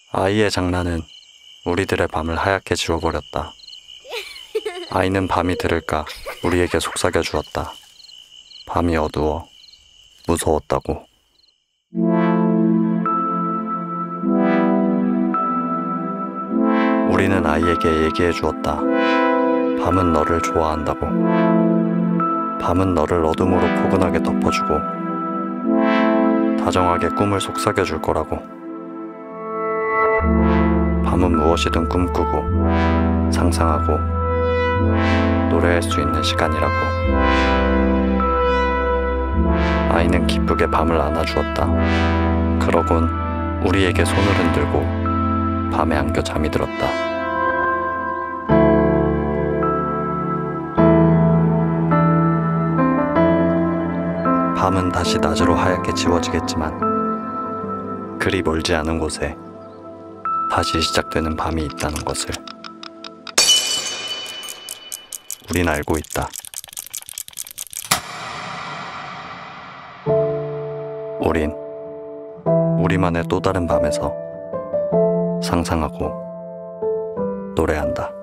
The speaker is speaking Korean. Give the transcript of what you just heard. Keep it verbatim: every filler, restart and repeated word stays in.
아이의 장난은 우리들의 밤을 하얗게 지워버렸다. 아이는 밤이 들을까 우리에게 속삭여 주었다. 밤이 어두워 무서웠다고. 우리는 아이에게 얘기해 주었다. 밤은 너를 좋아한다고. 밤은 너를 어둠으로 포근하게 덮어주고 다정하게 꿈을 속삭여 줄 거라고. 밤은 무엇이든 꿈꾸고 상상하고 노래할 수 있는 시간이라고. 아이는 기쁘게 밤을 안아주었다. 그러곤 우리에게 손을 흔들고 밤에 안겨 잠이 들었다. 밤은 다시 낮으로 하얗게 지워지겠지만 그리 멀지 않은 곳에 다시 시작되는 밤이 있다는 것을 우린 알고 있다. 우린 우리만의 또 다른 밤에서 상상하고 노래한다.